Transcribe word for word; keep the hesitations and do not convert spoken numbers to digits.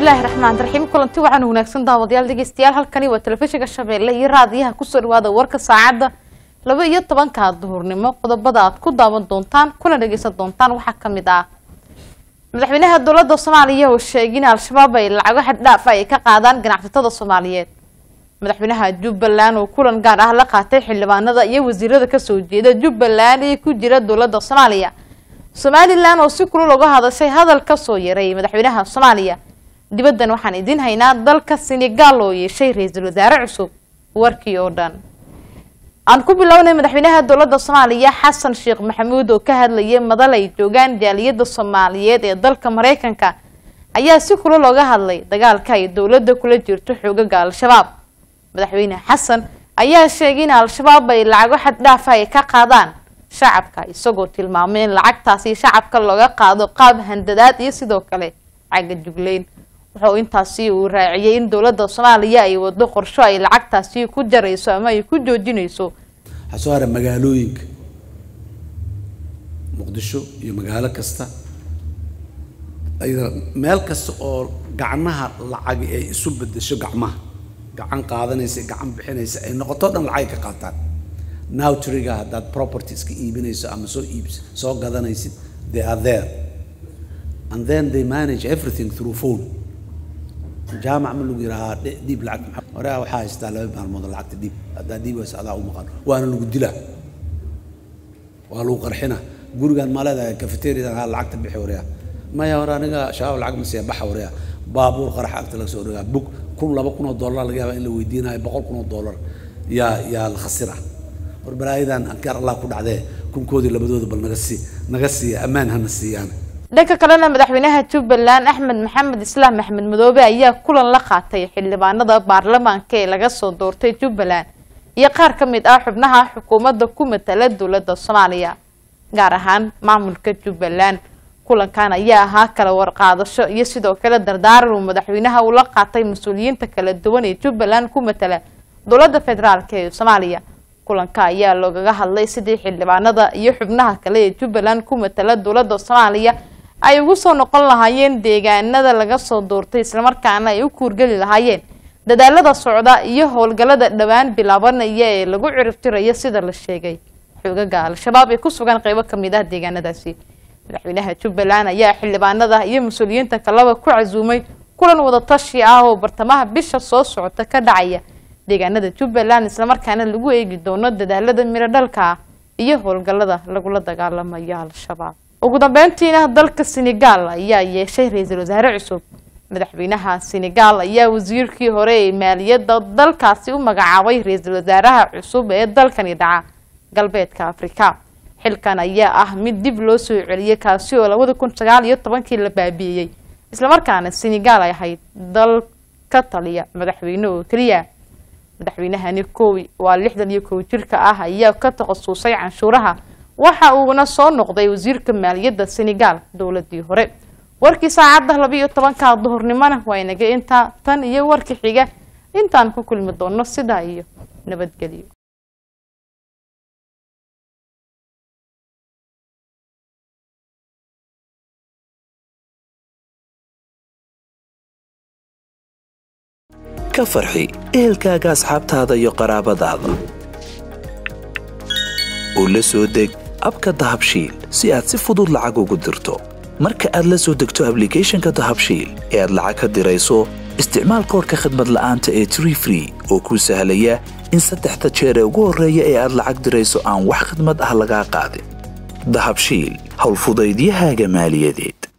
الله الرحمن الرحيم كلنتي waxaan wanaagsan daawadayaal dhageystayaal halkani waa telefishinka Shabeelle iyo raadiyaha ku soo dhawaada warka saacada laba iyo tobanka duhurnimo qodobada aad ku daawan doontaan kuna dhageysan doontaan waxa kamid ah madaxweynaha dowladda Soomaaliya oo sheegay in al-shabaab ay lacag xad dhaaf ay ka qaadaan ganacsatada Soomaaliyeed madaxweynaha Jubbaland oo kulan gaar ah la qaatay xildhibaanada iyo wasiirada ka soo jeeda Jubbaland ee ku jira dowladda Soomaaliya Somaliland oo si kulul uga hadashay hadal ka soo yaray madaxweynaha Soomaaliya dibaddan waxaan idin haynaa dalka Senegal oo yeeshay ra'iisul wasaare cusub warkii oo dhan aan ku bilownay madaxweynaha dowladda Soomaaliya Xasan Sheekh Maxamuud oo ka hadlayay madal ay joogaan jaaliyadda Soomaaliyeed ee dalka Mareykanka ayaa si kulul uga hadlay dagaalka ay dowladda kula jirto xoogagga al-shabaab madaxweyne Xasan ayaa sheegay in al-shabaab ay lacag xad dhaaf ay ka qaadaan shacabka isagoo tilmaamay in lacagtaasi shacabka looga qaado qaab handadaad iyo sidoo kale caga jugleyn wuxuu intaasi uu raaciyay in dowladda Soomaaliya ay wado qorsho ay lacagtaasi ku jarayso ama ay ku joojinayso xasaara magaalooyinka Muqdisho iyo magaalo kasta ay meel kasta oo gacmaha lacag ay isu bedesho gacmaha gacan qaadanaysa gacan bixinaysa ay noqoto dhan lacag ka qaataan nowtriga that properties ka iibinayso ama soo iibs soo gadanaysid they are there and then they manage everything through phone jaamac ma lagu yiraahdo dib lacag waraa waxa haystaa laba maalmood lacagta dib hada dib waa saada u maqan waana lagu dilaa waa lagu qarxina gurigan maalada cafeteria lacagta bixi waraa ma yaa waraa aniga shaab lacag ma sii baxa waraa baabuur qarax agta laga soo dhagaa bug kun laba kun oo dollar laga yaabaa in la weydiinayo boqol kun oo dollar yaa yaa la khasira warbaahidan ankar Allah ku dhacday kunkoodii labadooda bal naga sii naga sii amaan hana siiyaan dhanka kalena madaxweynaha Jubbaland Axmed Maxamed Islaam Maxamed Madoobe ayaa kulan la qaatay xildhibaanada baarlamaanka ee laga soo doortay Jubbaland iyo qaar ka mid ah xubnaha xukuumadda ku matala dowladda Soomaaliya gaar ahaan maamulka Jubbaland kulankan ayaa ahaa kala warqaadasho iyo sidoo kale dardaaran uu madaxweynaha uu la qaatay mas'uuliyiinta kala duwan ee Jubbaland ku matala dowladda federaalka ee Soomaaliya kulanka ayaa looga hadlay sidii xildhibaanada iyo xubnaha kale ee Jubbaland ku matala dowladda Soomaaliya ay ugu soo noqon lahaayeen deegaanada laga soo doortay isla markaana ay u kuurgali lahaayeen dadaalada socda iyo howlgallada dhawaan bilaabanaya ee lagu ciribtirayo sida la sheegay xoogagga al-shabaab ee ku sugan qaybo kamid ah deegaanadaasi madaxweynaha Jubbaland ayaa xildhibaanada iyo mas'uuliyiinta kalaba ku casuumay kulan wada tashi ah oo bartamaha bisha soo socota ka dhacaya deegaanada Jubbaland isla markaana lagu eegi doono dadaalada miro dhalka iyo howlgallada lagu la dagaalamayo al-shabaab ugu dambeyntiina dalka Senegal ayaa yeeshay ra'iisul wasaare cusub madaxweynaha Senegal ayaa wasiirkii hore ee maaliyadda dalkaasi u magacaabay ra'iisul wasaaraha cusub ee dalkani dhaca galbeedka Afrika xilkan ayaa ah mid dib loo soo celiyay kaasi oo laba kun iyo sagaal iyo toban-kii la baabiyay isla markaana Senegal ay ahayd dal ka taliya madaxweyne oo kaliya madaxweynahani koowi waa lixdan iyo kow jirka ah ayaa ka takhasusay canshuuraha waxa uuna soo noqday wasiirka maaliyadda Senegal dowladii hore warkii saacada laba iyo tobanka duhurnimada waa inaga inta tan iyo warkii xiga intaan ku kulmi doono sida iyo nabadgelyo ka farxi ehelkaaga asxaabtaada iyo qaraabadaada oo la soo deg abka dahabshiil si aad si fudud lacag ugu dirto marka aad la soo degto applicationka dahabshiil ee aad lacag ka dirayso isticmaal koodka khidmad la'aanta ee three free oo kuu sahlaya in saddexda jeer ee ugu horreeya ee aad lacag dirayso aan wax khidmad ah laga qaadin dahabshiil hawl fudaydiyahaaga maaliyadeed